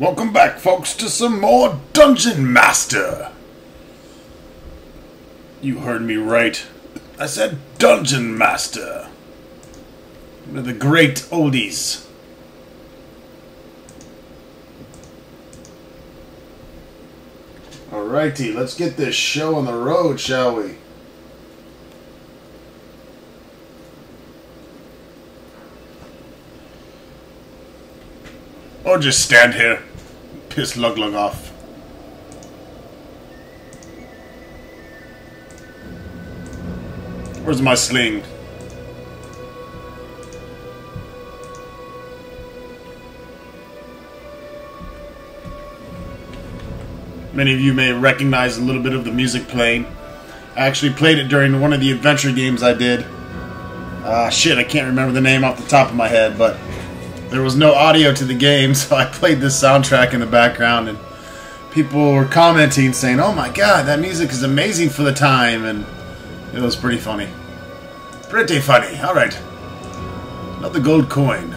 Welcome back, folks, to some more Dungeon Master. You heard me right. I said Dungeon Master. One of the great oldies. Alrighty, let's get this show on the road, shall we? Or just stand here. Piss Lug-Lug off. Where's my sling? Many of you may recognize a little bit of the music playing. I actually played it during one of the adventure games I did. Shit, I can't remember the name off the top of my head, but there was no audio to the game, so I played this soundtrack in the background, and people were commenting saying, "Oh my god, that music is amazing for the time," and it was pretty funny. Pretty funny. Alright. Another gold coin.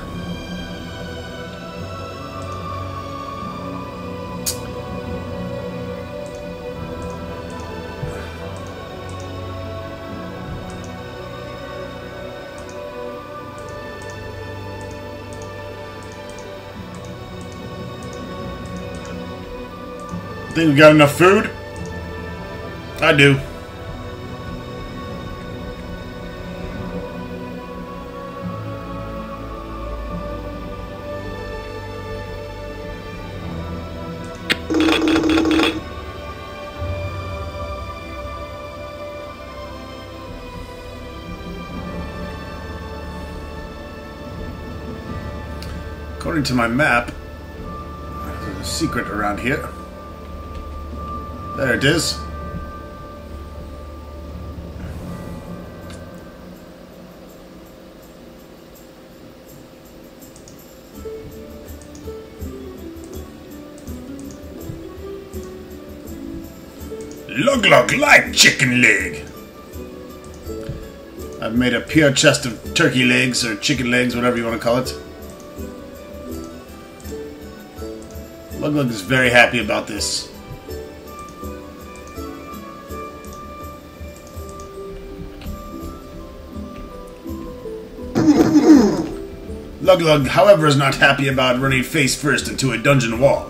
Think we got enough food? I do. According to my map, there's a secret around here. There it is. Lug-Lug like chicken leg. I've made a pure chest of turkey legs or chicken legs, whatever you want to call it. Lug-Lug is very happy about this. Lug-Lug, however, is not happy about running face first into a dungeon wall.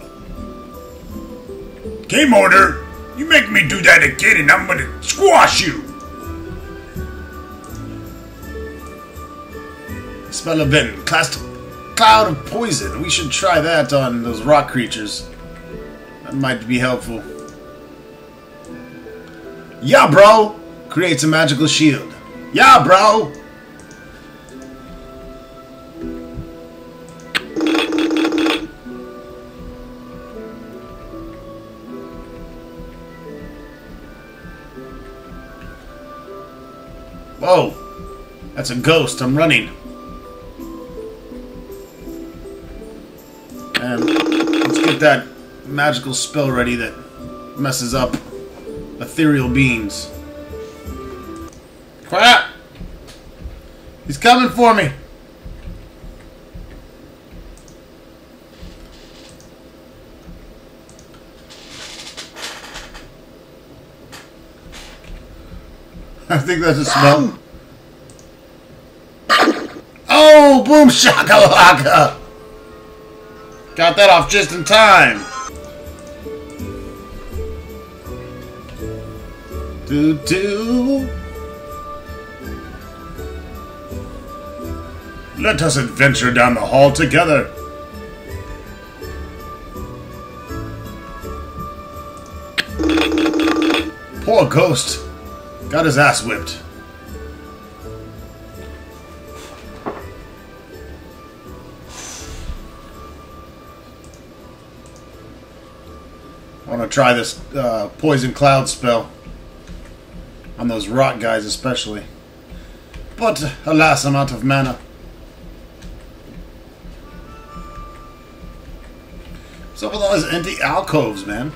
Game order! You make me do that again and I'm gonna squash you! Smell of venom. Cloud of poison. We should try that on those rock creatures. That might be helpful. Yeah, bro! Creates a magical shield. Yeah, bro! Whoa! That's a ghost. I'm running. And let's get that magical spell ready that messes up ethereal beings. Crap! He's coming for me! I think that's a smell. Oh, boom shakalaka! Got that off just in time. Do. Let us adventure down the hall together. Poor ghost. Got his ass whipped. I want to try this poison cloud spell on those rock guys especially. But alas, I'm out of mana. What's up with all these empty alcoves, man?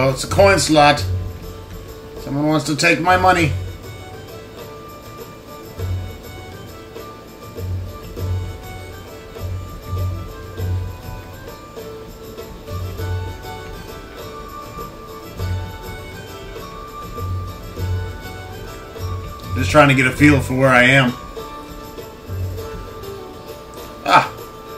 go. It's a coin slot. Someone wants to take my money. Just trying to get a feel for where I am. Ah.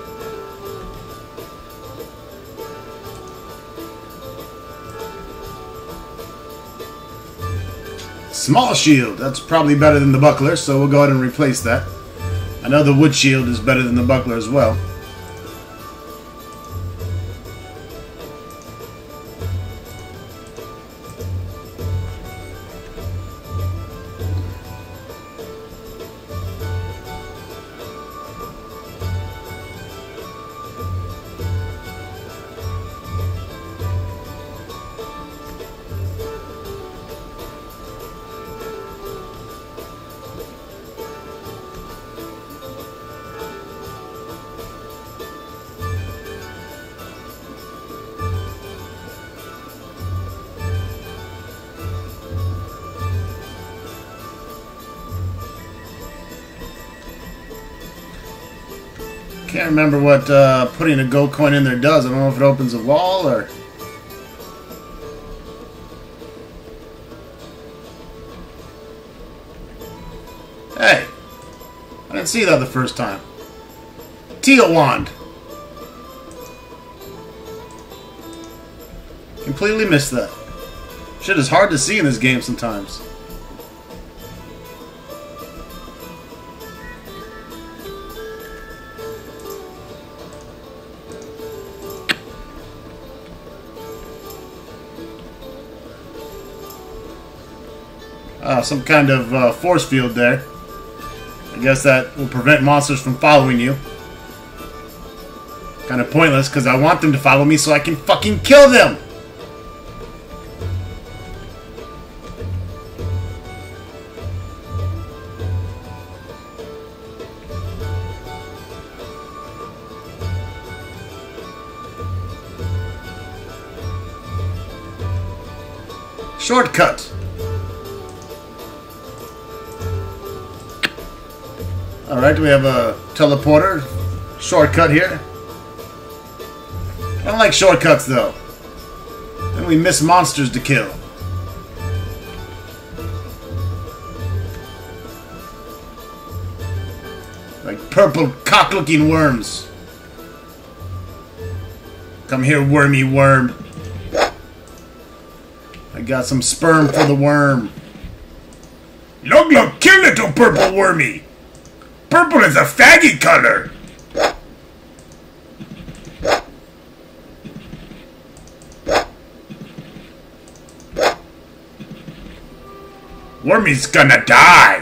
Small shield. That's probably better than the buckler, so we'll go ahead and replace that. I know the wood shield is better than the buckler as well. Can't remember what putting a gold coin in there does. I don't know if it opens a wall or... Hey! I didn't see that the first time. Teal wand! Completely missed that. Shit is hard to see in this game sometimes. Some kind of force field there. I guess that will prevent monsters from following you. Kind of pointless, because I want them to follow me so I can fucking kill them! Shortcut! Alright, we have a teleporter shortcut here. I don't like shortcuts though. Then we miss monsters to kill. Like purple cock-looking worms. Come here, wormy worm. I got some sperm for the worm. Lug lug, kill little purple wormy! Purple is a faggy color! Wormy's gonna die!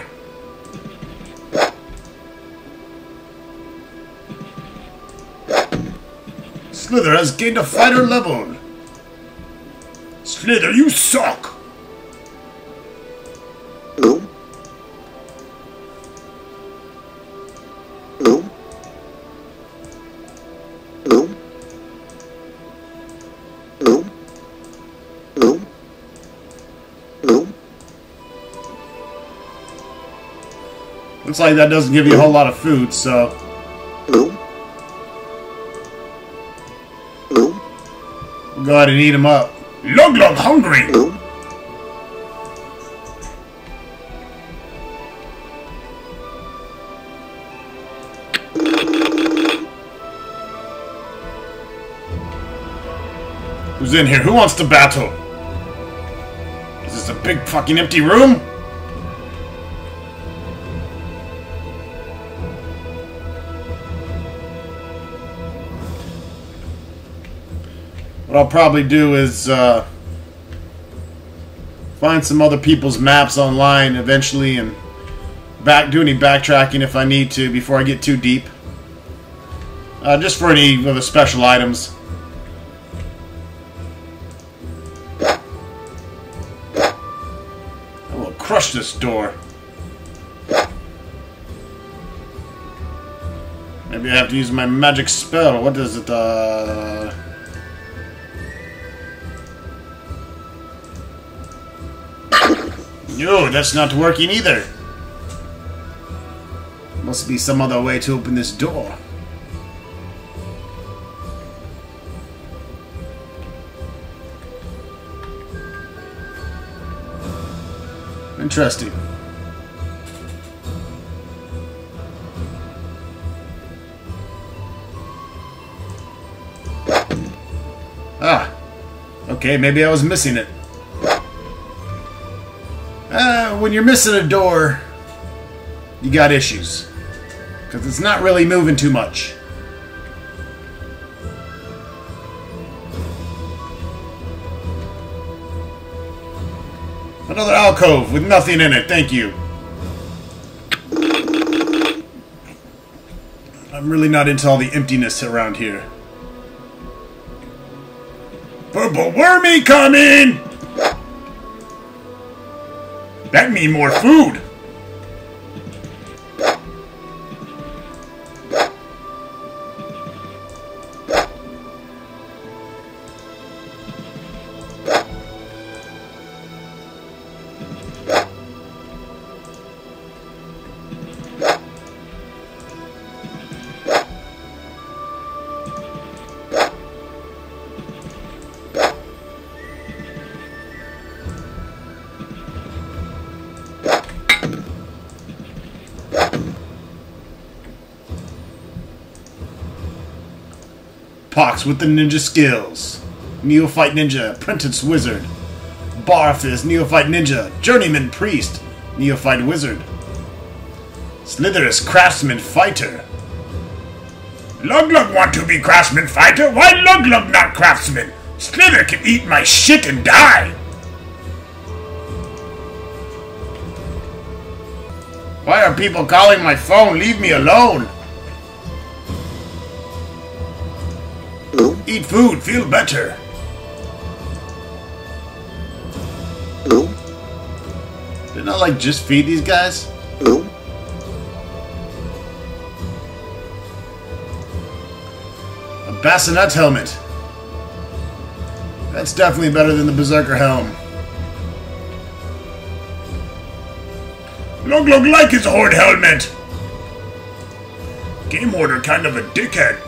Slither has gained a fighter level! Slither, you suck! Looks like that doesn't give you a whole lot of food, so... We'll go ahead and eat them up. Lug lug hungry! Who's in here? Who wants to battle? Is this a big fucking empty room? What I'll probably do is find some other people's maps online eventually and do any backtracking if I need to before I get too deep. Just for any of the special items. I will crush this door. Maybe I have to use my magic spell. What is it? No, that's not working either. Must be some other way to open this door. Interesting. Ah. Okay, maybe I was missing it. When you're missing a door, you got issues. Because it's not really moving too much. Another alcove with nothing in it, thank you. I'm really not into all the emptiness around here. Purple wormy coming! That mean more food! Pox with the ninja skills. Neophyte ninja, apprentice wizard. Barfist, neophyte ninja, journeyman priest, neophyte wizard. Slitherous craftsman fighter. Lug Lug want to be craftsman fighter? Why Lug Lug not craftsman? Slither can eat my shit and die. Why are people calling my phone? Leave me alone. Eat food, feel better. Didn't I like just feed these guys? A bassinet helmet. That's definitely better than the Berserker helm. Lug Lug like his horde helmet. Game Order kind of a dickhead.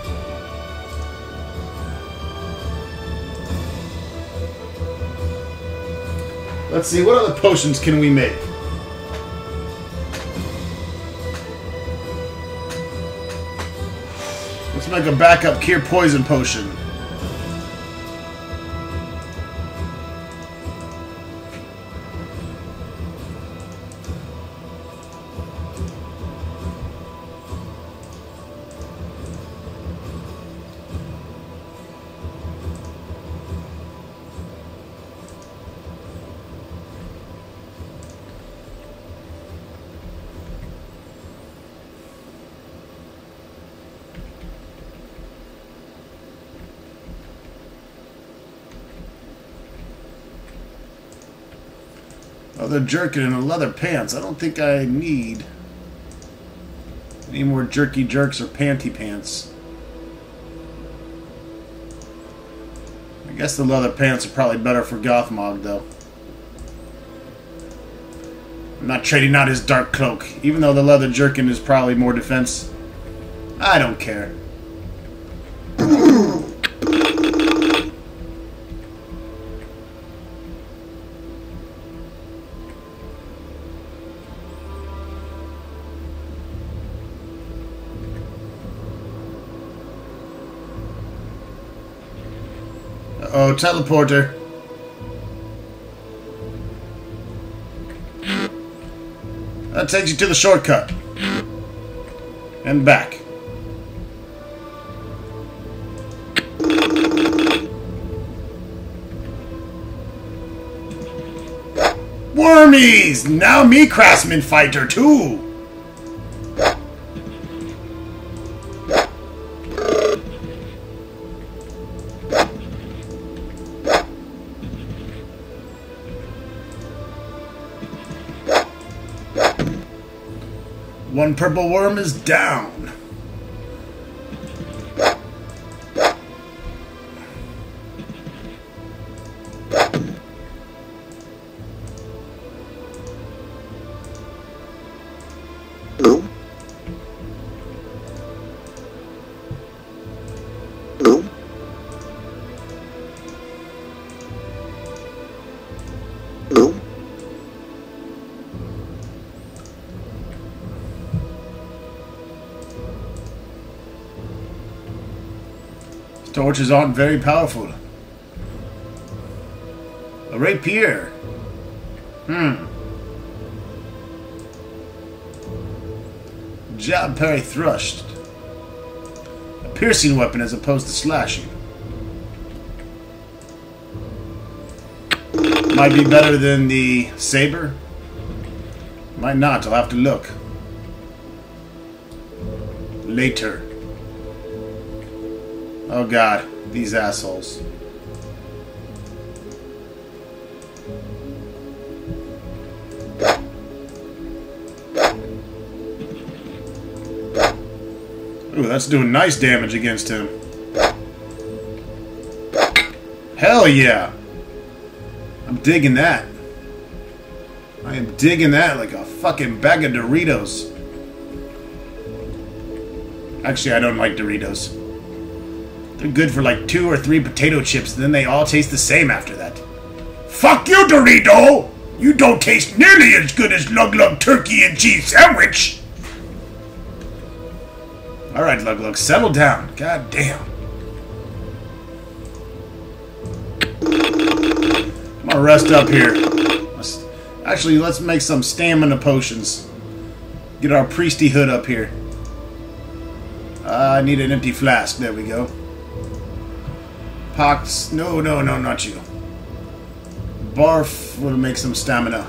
Let's see, what other potions can we make? Let's make a backup cure poison potion. Leather jerkin and leather pants. I don't think I need any more jerky jerks or panty pants. I guess the leather pants are probably better for Gothmog, though. I'm not trading out his dark cloak, even though the leather jerkin is probably more defense. I don't care. Oh, teleporter. That takes you to the shortcut. And back. Wormies! Now me craftsman fighter too! One purple worm is down. Torches aren't very powerful. A rapier. Jab, parry, thrust. A piercing weapon as opposed to slashing. Might be better than the saber. Might not, I'll have to look. Later. Oh god, these assholes. Ooh, that's doing nice damage against him. Hell yeah! I'm digging that. I am digging that like a fucking bag of Doritos. Actually, I don't like Doritos. They're good for like 2 or 3 potato chips, and then they all taste the same after that. Fuck you, Dorito! You don't taste nearly as good as Lug Lug Turkey and Cheese Sandwich! Alright, Lug Lug, settle down. God damn. I'm gonna rest up here. Actually, let's make some stamina potions. Get our priesthood up here. I need an empty flask. There we go. Pox. No, not you. Barf will make some stamina.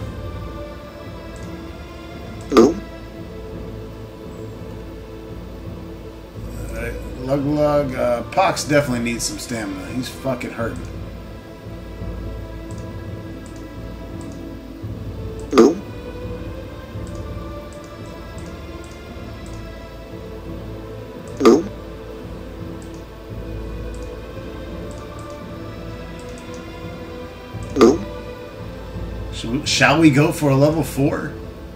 Lug Lug. Pox definitely needs some stamina. He's fucking hurting. Shall we go for a level 4?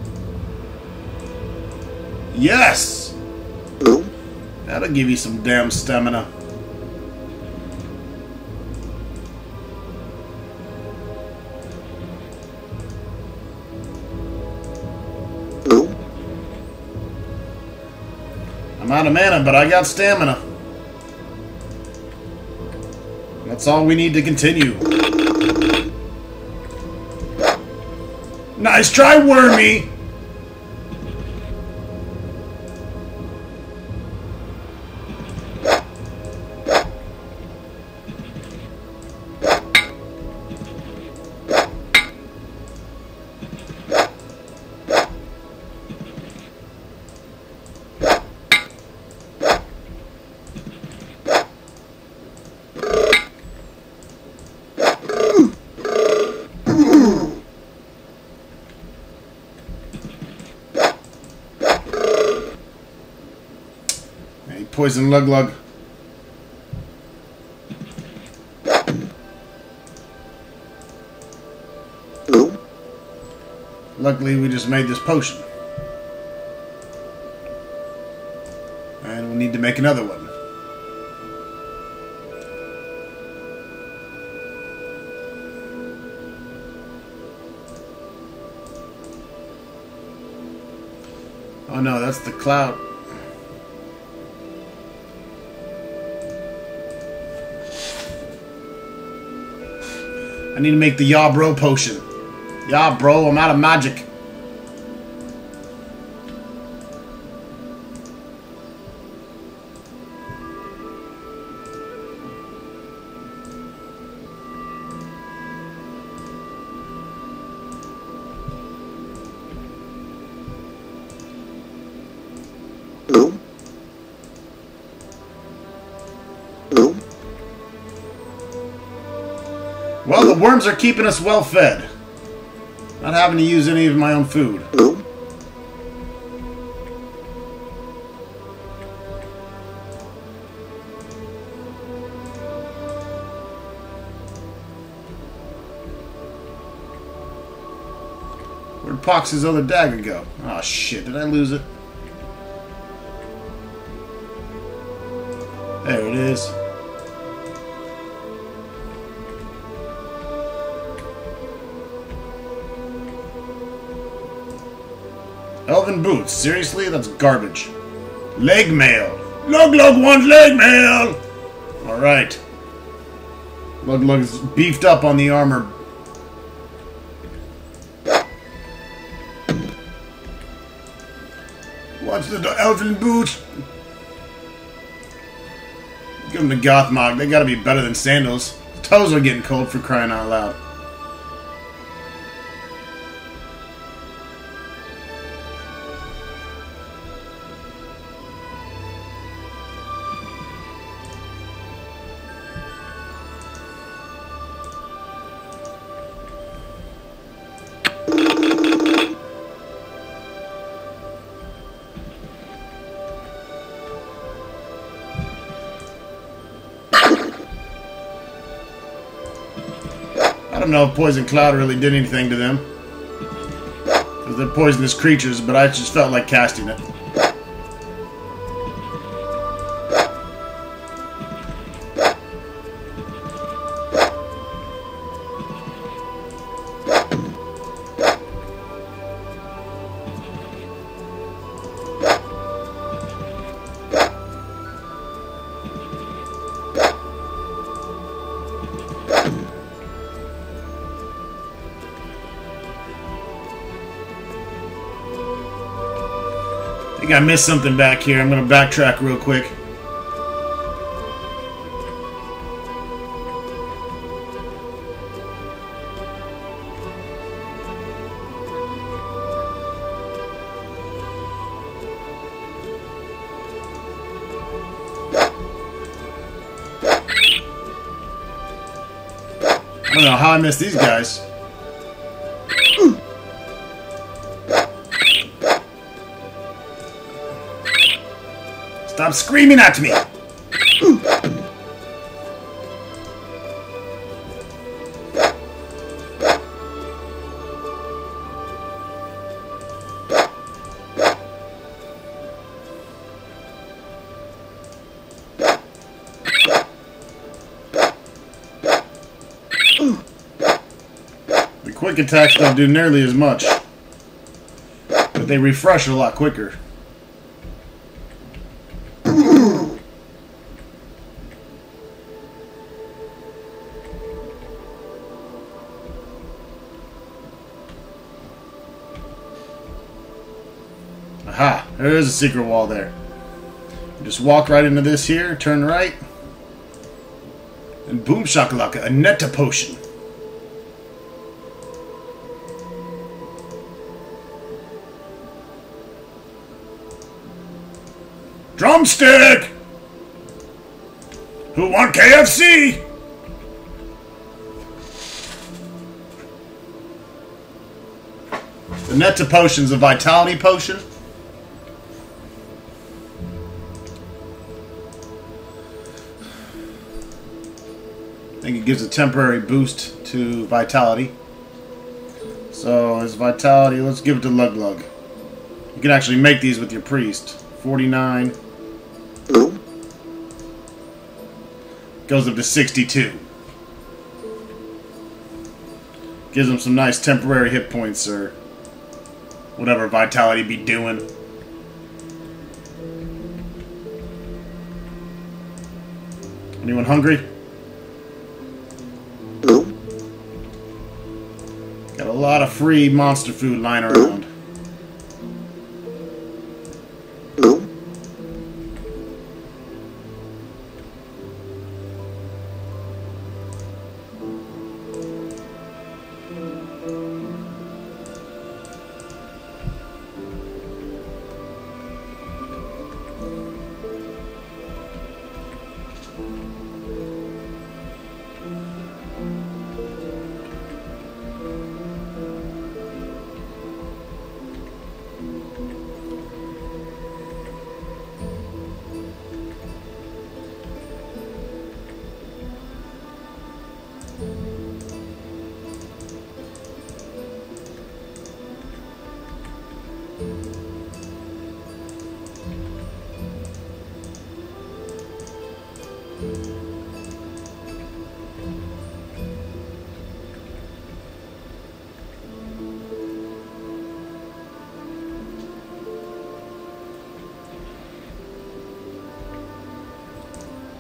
Yes! That'll give you some damn stamina. I'm out of mana, but I got stamina. That's all we need to continue. Nice try, Wormy! Poison Lug Lug. Luckily, we just made this potion. And we need to make another one. Oh no, that's the cloud. I need to make the Ya Bro potion. Ya Bro, I'm out of magic. Well, the worms are keeping us well fed. Not having to use any of my own food. Where'd Pox's other dagger go? Oh shit, did I lose it? There it is. Elven boots. Seriously? That's garbage. Leg mail. Lug Lug wants leg mail! Alright. Lug-Lug's beefed up on the armor. Watch the elven boots. Give them the Gothmog. They gotta be better than sandals. Toes are getting cold, for crying out loud. I don't know if Poison Cloud really did anything to them, because they're poisonous creatures, but I just felt like casting it. I think I missed something back here. I'm going to backtrack real quick. I don't know how I missed these guys. Stop screaming at me! The quick attacks don't do nearly as much, but they refresh a lot quicker. Aha! There is a secret wall there. Just walk right into this here, turn right, and boom shakalaka, a Netta potion. Drumstick! Who want KFC? The Netta potion's a vitality potion. I think it gives a temporary boost to vitality. So his vitality, let's give it to Lug-Lug. You can actually make these with your priest. 49. Goes up to 62. Gives him some nice temporary hit points or whatever vitality be doing. Anyone hungry? Got a lot of free monster food lying around.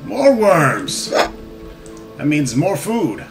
More worms! That means more food.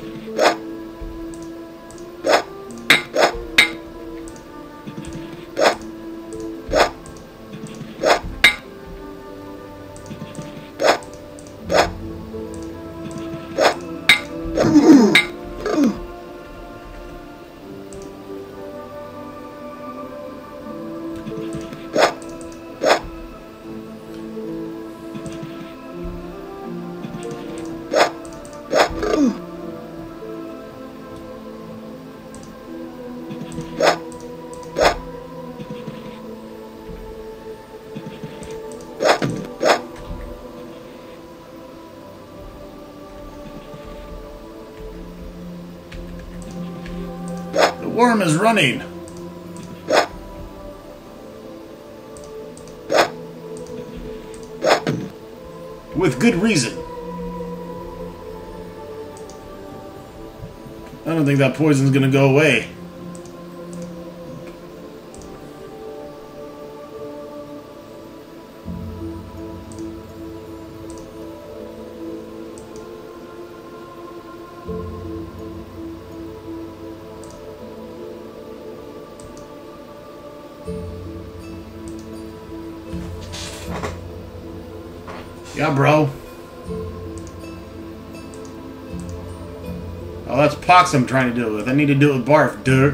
The worm is running. With good reason. I don't think that poison's gonna go away. Yeah, bro. Oh, that's pox I'm trying to do it with. I need to do it with barf, dude.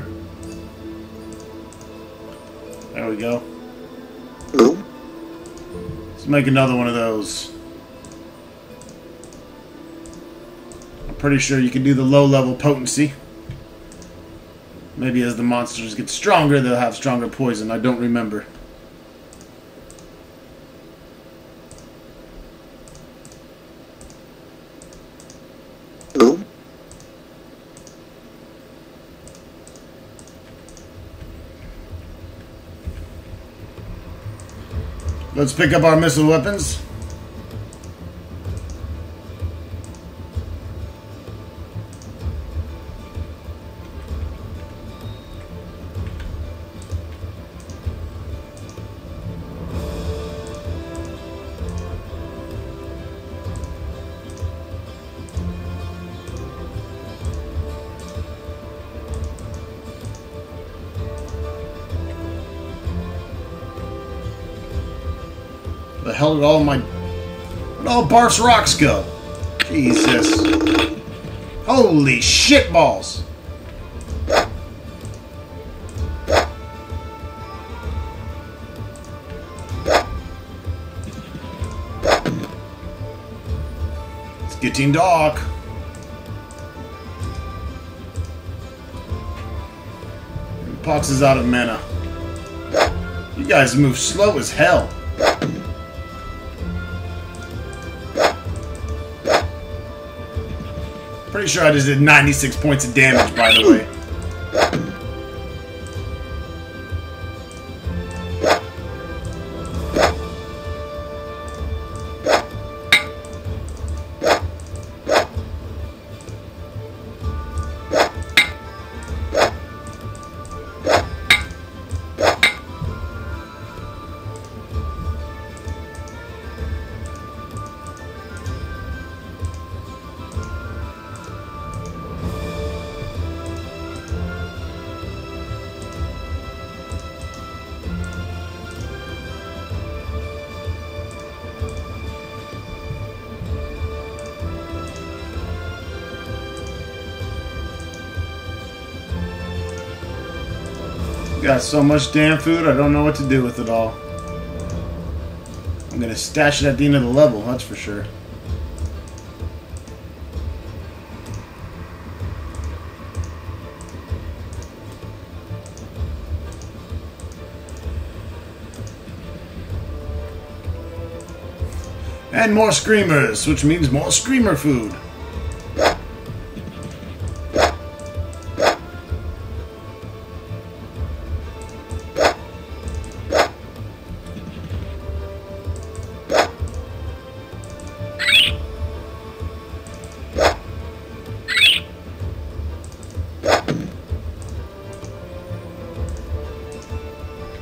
There we go. Let's make another one of those. I'm pretty sure you can do the low-level potency. Maybe as the monsters get stronger, they'll have stronger poison. I don't remember. Let's pick up our missile weapons. The hell did all Barf's rocks go? Jesus. Holy shit balls. It's getting dark. Pox is out of mana. You guys move slow as hell. Pretty sure I just did 96 points of damage, by the way. Got so much damn food, I don't know what to do with it all. I'm gonna stash it at the end of the level, that's for sure. And more screamers, which means more screamer food.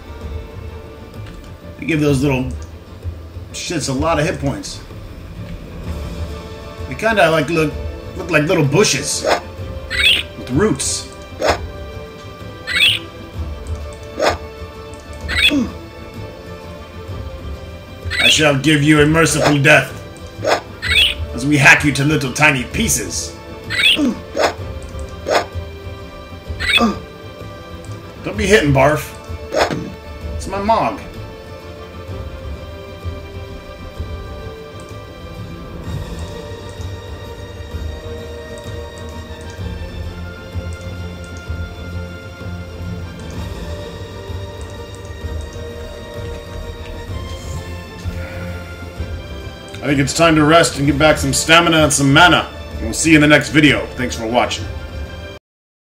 You give those little shits a lot of hit points. They kind of like look like little bushes with roots. I shall give you a merciful death as we hack you to little tiny pieces. Don't be hitting, Barf. It's my Mog. I think it's time to rest and get back some stamina and some mana. We'll see you in the next video. Thanks for watching.